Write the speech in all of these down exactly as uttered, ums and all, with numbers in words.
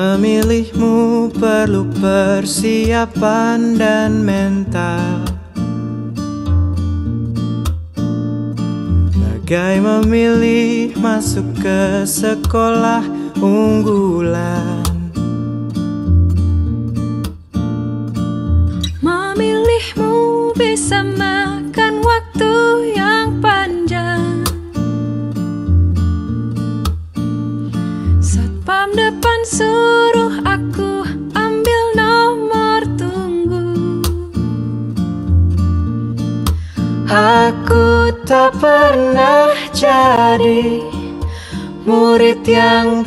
Memilihmu perlu persiapan dan mental. Bagai memilih masuk ke sekolah unggulan. Memilihmu bisa makan waktu yang panjang. Satpam depan suruh aku ambil nomor tunggu. Aku tak pernah jadi murid yang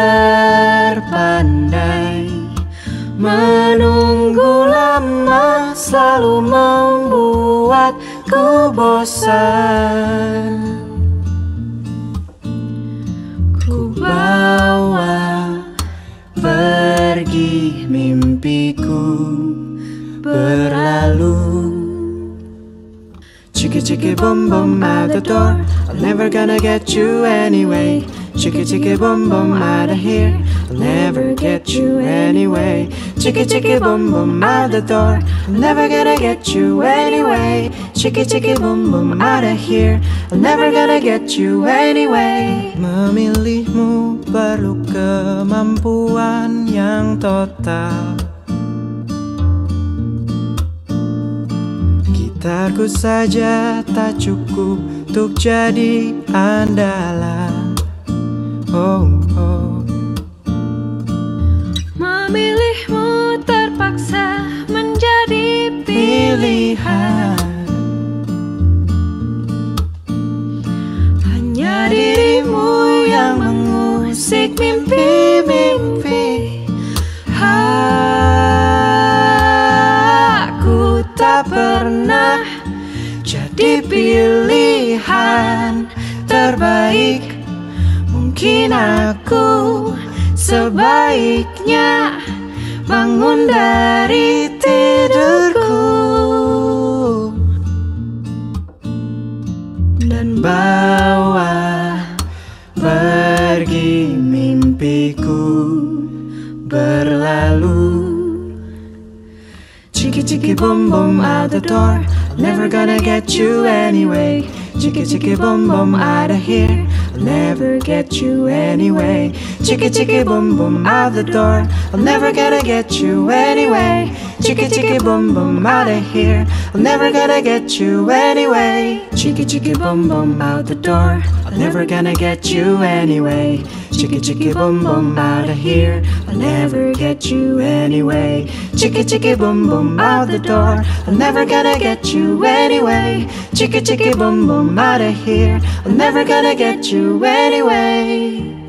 terpandai. Menunggu lama selalu membuatku bosan. Ku bawa pergi mimpiku berlalu. Chicka chicka boom boom out the door, I'm never gonna get you anyway. Chicka chicka boom boom out of here, I'll never get you anyway. Chicka chicka boom boom out the door, I'm never gonna get you anyway. Chicka chicka boom boom out of here, I'm never gonna get you anyway. Memilihmu perlu kemampuan yang total. Gitarku saja tak cukup untuk jadi andalan. Oh, oh. Memilihmu terpaksa menjadi pilihan. Hanya dirimu yang mengusik mimpi-mimpi. Aku tak pernah jadi pilihan terbaik. Mungkin aku sebaiknya bangun dari tidurku dan bawa pergi mimpiku berlalu. Chicka chicka boom boom out the door, I'm never gonna get you anyway. Chicka chicka boom boom out of here, I'll never get you anyway. Chicka chicka boom boom out the door, I'm never gonna get you anyway. Chicka chicka boom boom out of here, I'm never gonna get you anyway. Chicka chicka boom boom out the door, I'm never gonna get you anyway. Chicka chicka boom boom out of here, I'll never get you anyway. Chicka chicka boom boom out the door, I'm never gonna get you anyway. Chicka chicka boom boom out of here, I'm never gonna get you anyway.